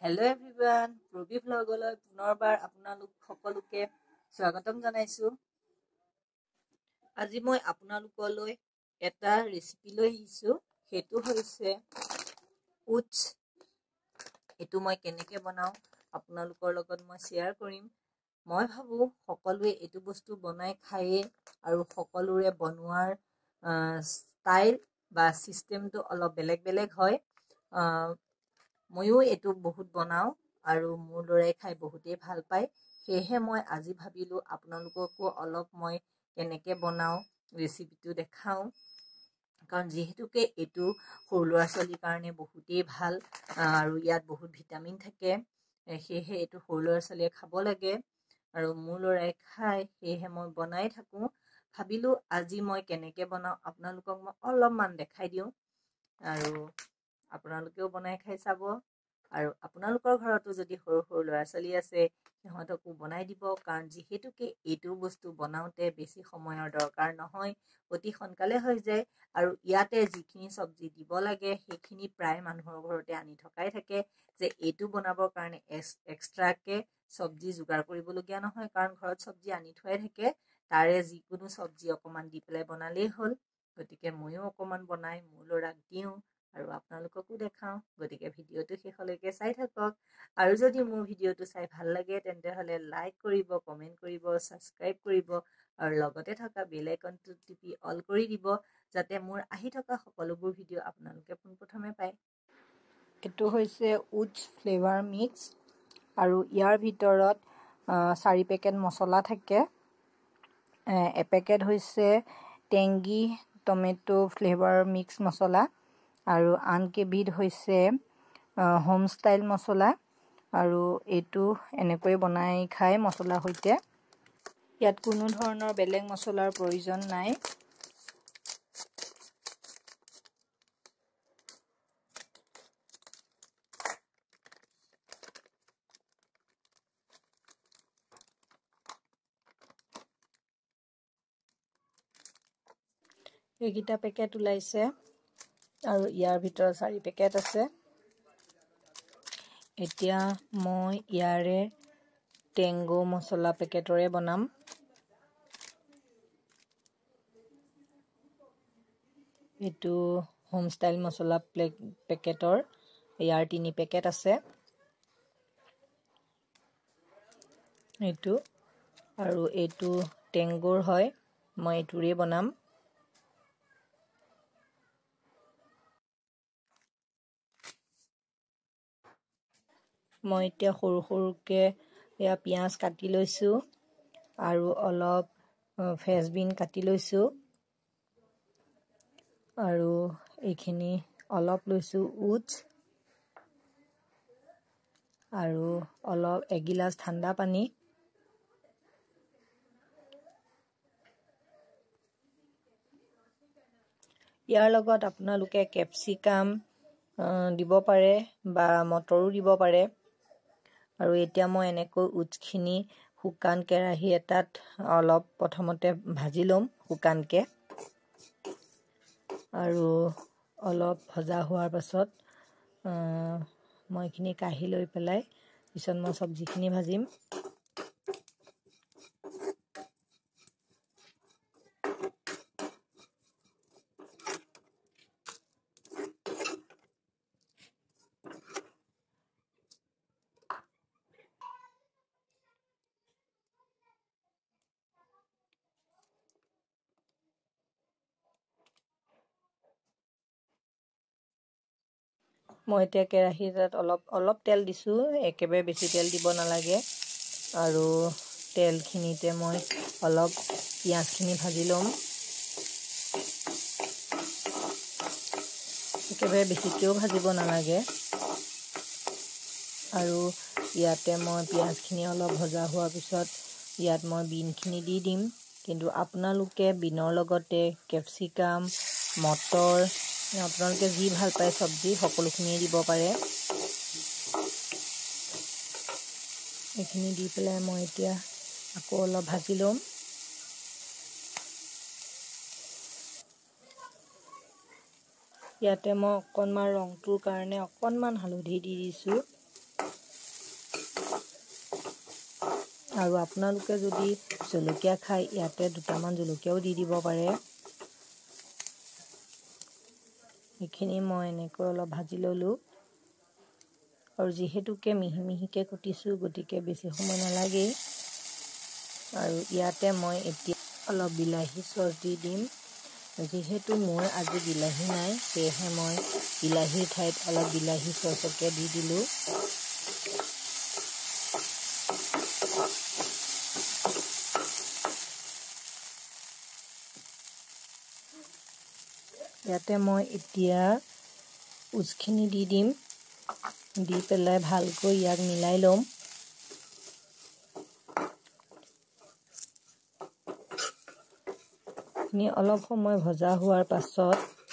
Hello everyone, Ruby Vlogলৈ পুনৰবাৰ আপোনালোক সকলোকে স্বাগতম জনাইছো। আজি মই আপোনালোকলৈ এটা ৰেচিপি লৈ আহিছো, হেতু হৈছে উটছ। এটো মই কেনেকৈ বনাও আপোনালোকৰ লগত মই শেয়াৰ কৰিম। মই ভাবো সকলোৱে এটো বস্তু বনাই খায়ে আৰু সকলোৰে বনোৱাৰ ষ্টাইল বা সিস্টেমটো অলপ বেলেগ হয়। ময়ো এটো বহুত বনাও আৰু মোৰ লৰাই খাই বহুতেই ভাল পায়। সেয়েহে মই আজি ভাবিলো আপোনালোককো অলপ মই কেনেকৈ বনাও ৰেচিপিটো দেখাও। কাৰণ যেহেতুকে এটো সৰু ল'ৰা ছোৱালীৰ কাৰণে বহুতেই ভাল আৰু ইয়াত বহুত ভিটামিন থাকে, সেয়েহে এটো সৰু ল'ৰা ছোৱালীয়ে খাব লাগে আৰু মোৰ লৰাই খায়, সেয়েহে মই বনাই থাকো। ভাবিলো আজি মই কেনেকৈ বনাও আপোনালোকক মই অলপমান দেখাই দিওঁ আৰু আপোনালোকেও বনাই খাই চাব। আৰু আপোনালোকৰ ঘৰতো যদি সৰু ল'ৰা ছোৱালী আছে সিহঁতকো বনাই দিব, কাৰণ যেহেতুকে এইটো বস্তু বনাওতে বেছি সময়ৰ দৰকাৰ নহয়, অতি সোনকালে হৈ যায় আৰু ইয়াতে যিখিনি চব্জি দিব লাগে সেইখিনি প্ৰায় মানুহৰ ঘৰতে আনি থকাই থাকে, যে এইটো বনাবৰ কাৰণে এক্সট্ৰাকে চব্জি যোগাৰ কৰিবলগীয়া নহয়, কাৰণ ঘৰত চব্জি আনি থোৱাই থাকে, তাৰে যিকোনো চব্জি অকমান দি পেলাই বনালেই হ'ল। গতিকে ময়ো অকমান বনাই মোৰ ল'ৰাক দিওঁ আৰু আপোনালোককো দেখাও। গতিকে ভিডিঅ'টো শেষলৈকে চাই থাকক আৰু যদি মোৰ ভিডিঅ'টো চাই ভাল লাগে তেন্তে হলে লাইক কৰিব, কমেন্ট কৰিব, সাবস্ক্ৰাইব কৰিব আৰু লগতে থকা বেল আইকনটো টিপি অল কৰি দিব, যাতে মোৰ আহি থকা সকলোবোৰ ভিডিঅ' আপোনালোকে পোনপ্ৰথমে পায়। এটো হৈছে উটছ ফ্লেভাৰ মিক্স আৰু ইয়াৰ ভিতৰত 4 পেকেট মছলা থাকে। এপেকেট হৈছে টেংগি টমেটো ফ্লেভাৰ মিক্স মছলা আৰু আন কেবিধ হৈছে হোম ষ্টাইল মছলা, আৰু এইটো এনেকৈ বনাই খাই মছলাৰ সৈতে। ইয়াত কোনো ধৰণৰ বেলেগ মছলাৰ প্ৰয়োজন নাই। এইকেইটা পেকেট ওলাইছে আৰু ইয়াৰ ভিতৰত 4 পেকেট আছে। এতিয়া মই ইয়াৰে টেংগো মছলা পেকেটৰে বনাম। এইটো হোম ষ্টাইল মছলা পেকেটৰ, ইয়াৰ 3 পেকেট আছে। এইটো আৰু এইটো টেংগোৰ হয়, মই এইটোৰে বনাম। মই এতিয়া সৰুকে এয়া পিঁয়াজ কাটি লৈছো আৰু অলপ ফ্ৰেঞ্চবিন কাটি লৈছো আৰু এইখিনি অলপ লৈছো উটছ আৰু অলপ এগিলাচ ঠাণ্ডা পানী। ইয়াৰ লগত আপোনালোকে কেপচিকাম দিব পাৰে বা মটৰো দিব পাৰে। আৰু এতিয়া মই এনেকৈ উটছখিনি শুকান কেৰাহী এটাত অলপ প্ৰথমতে ভাজি ল'ম শুকানকে, আৰু অলপ ভজা হোৱাৰ পাছত মই এইখিনি কাঢ়ি লৈ পেলাই পিছত মই চব্জিখিনি ভাজিম। মই এতিয়া কেৰাহী এটাত অলপ তেল দিছো, একেবাৰে বেছি তেল দিব নালাগে। আৰু তেলখিনিতে মই অলপ পিঁয়াজখিনি ভাজি ল'ম। একেবাৰে বেছিকেও ভাজিব নালাগে। আৰু ইয়াতে মই পিঁয়াজখিনি অলপ ভজা হোৱাৰ পিছত ইয়াত মই বিনখিনি দি দিম, কিন্তু আপোনালোকে বিনৰ লগতে কেপচিকাম, মটৰ, আপোনালোকে যি ভাল পায় চব্জি সকলোখিনিয়ে দিব পাৰে। এইখিনি দি পেলাই মই এতিয়া আকৌ অলপ ভাজি ল'ম। ইয়াতে মই অকণমান ৰংটোৰ কাৰণে অকণমান হালধি দি দিছোঁ। আৰু আপোনালোকে যদি জলকীয়া খাই ইয়াতে দুটামান জলকীয়াও দি দিব পাৰে। এইখিনি মই এনেকৈ অলপ ভাজি ল'লোঁ। আৰু যিহেতুকে মিহি মিহিকৈ কুটিছোঁ গতিকে বেছি সময় নালাগেই। আৰু ইয়াতে মই এতিয়া অলপ বিলাহী চচ দি দিম। যিহেতু মোৰ আজি বিলাহী নাই সেয়েহে মই বিলাহীৰ ঠাইত অলপ বিলাহী চচকে দি দিলোঁ। ইয়াতে মই এতিয়া উচখিনি দি দিম। দি পেলাই ভালকৈ ইয়াক মিলাই ল'ম। অলপ সময় ভজা হোৱাৰ পাছত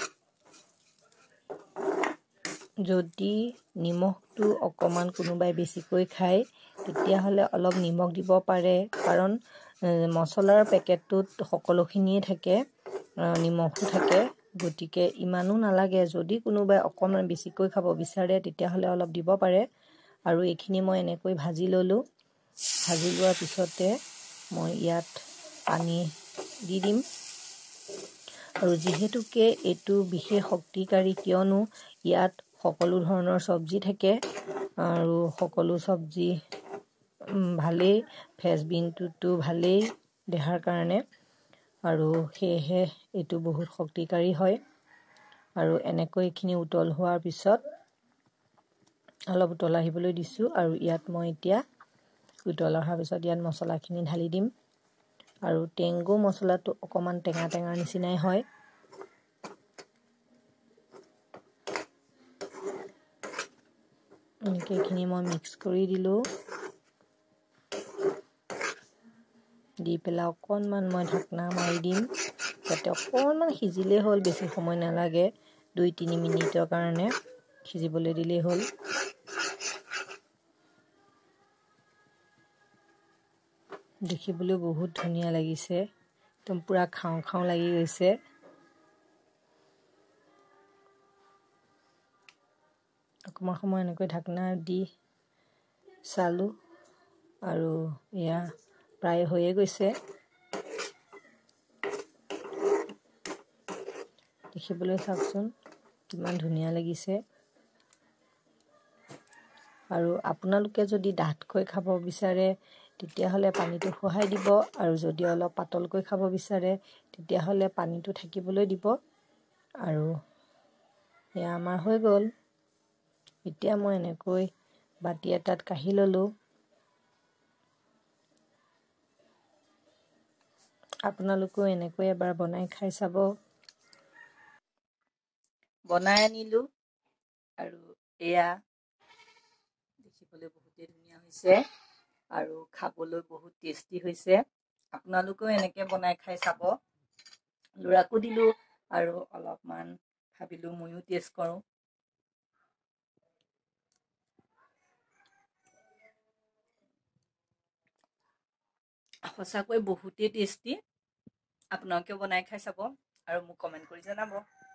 যদি নিমখটো অকণমান কোনোবাই বেছিকৈ খায় তেতিয়াহ'লে অলপ নিমখ দিব পাৰে, কাৰণ মছলাৰ পেকেটটোত সকলোখিনিয়ে থাকে, নিমখো থাকে, গতিকে ইমানো নালাগে। যদি কোনোবাই অকণমান বেছিকৈ খাব বিচাৰে তেতিয়াহ'লে অলপ দিব পাৰে। আৰু এইখিনি মই এনেকৈ ভাজি ল'লোঁ। ভাজি লোৱাৰ পিছতে মই ইয়াত পানী দি দিম। আৰু যিহেতুকে এইটো বিশেষ শক্তিকাৰী, কিয়নো ইয়াত সকলো ধৰণৰ চব্জি থাকে আৰু সকলো চব্জি ভালেই, ফ্ৰেঞ্চবিনটোতো ভালেই দেহাৰ কাৰণে, আৰু সেয়েহে এইটো বহুত শক্তিকাৰী হয়। আৰু এনেকৈ এইখিনি উতল হোৱাৰ পিছত অলপ উতল আহিবলৈ দিছোঁ। আৰু ইয়াত মই এতিয়া উতল অহাৰ পিছত ইয়াত মছলাখিনি ঢালি দিম। আৰু টেংগো মছলাটো অকণমান টেঙা টেঙাৰ নিচিনাই হয়। এনেকৈ এইখিনি মই মিক্স কৰি দিলোঁ। দি পেলাই অকণমান মই ঢাকনা মাৰি দিম, যাতে অকণমান সিজিলেই হ'ল, বেছি সময় নালাগে। 2-3 মিনিটৰ কাৰণে সিজিবলৈ দিলেই হ'ল। দেখিবলৈ বহুত ধুনীয়া লাগিছে, একদম পূৰা খাওঁ খাওঁ লাগি গৈছে। অকণমান সময় এনেকৈ ঢাকনা দি চালোঁ আৰু এয়া প্ৰায় হৈয়ে গৈছে। দেখিবলৈ চাওকচোন কিমান ধুনীয়া লাগিছে। আৰু আপোনালোকে যদি ডাঠকৈ খাব বিচাৰে তেতিয়াহ'লে পানীটো খহাই দিব, আৰু যদি অলপ পাতলকৈ খাব বিচাৰে তেতিয়াহ'লে পানীটো থাকিবলৈ দিব। আৰু এয়া আমাৰ হৈ গ'ল। এতিয়া মই এনেকৈ বাতি এটাত কাঢ়ি ল'লোঁ। আপোনালোকেও এনেকৈ এবাৰ বনাই খাই চাব। বনাই আনিলোঁ আৰু এয়া দেখিবলৈ বহুতেই ধুনীয়া হৈছে আৰু খাবলৈ বহুত টেষ্টি হৈছে। আপোনালোকেও এনেকৈ বনাই খাই চাব। ল'ৰাকো দিলোঁ আৰু অলপমান ভাবিলোঁ ময়ো টেষ্ট কৰোঁ। সঁচাকৈ বহুতেই টেষ্টি। আপোনালোকেও বনাই খাই চাব আৰু মোক কমেণ্ট কৰি জনাব।